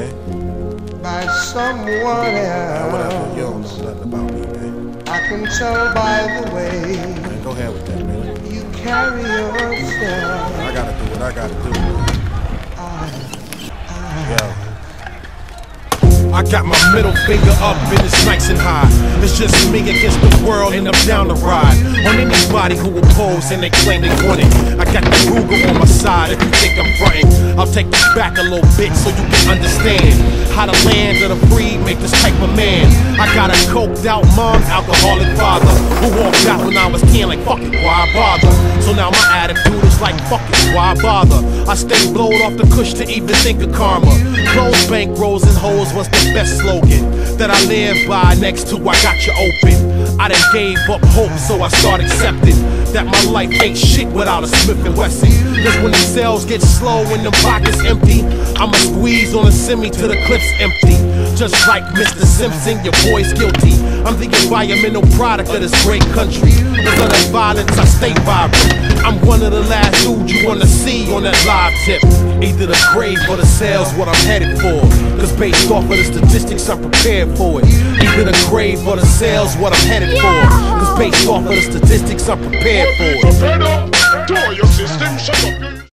man. By someone else. Whatever, you don't know nothing about me, man. I can tell by the way Man, go ahead with that, man. you carry yourself. I gotta do what I gotta do. Yo. I got my middle finger up and it's nice and high. It's just me against the world and I'm down to ride on anybody who oppose and they claim they want it. I got the Ruger on my side if you think I'm fronting. I'll take this back a little bit so you can understand how the land of the free make this type of man. I got a coked out mom, alcoholic father who walked out when I was 10 like fuck it, why bother? So now my attitude is like fuck it, why bother? I stay blowed off the cush to even think of karma. Close bank rolls and hoes was the best slogan that I live by. Next to I got you open. I done gave up hope, so I start accepting that my life ain't shit without a Smith & Wesson. Cause when the sales get slow and the pockets empty, I'ma squeeze on a semi till the clip's empty. Just like Mr. Simpson, your boy's guilty. I'm the environmental product of this great country. Cause of that violence, I stay vibrant. I'm one of the last dudes you wanna see on that live tip. Either the grave or the sales, what I'm headed for. Cause based off of the statistics, I'm prepared for it. Either the grave or the sales, what I'm headed for. Cause based off of the statistics, I'm prepared for it. Door your system, shut up.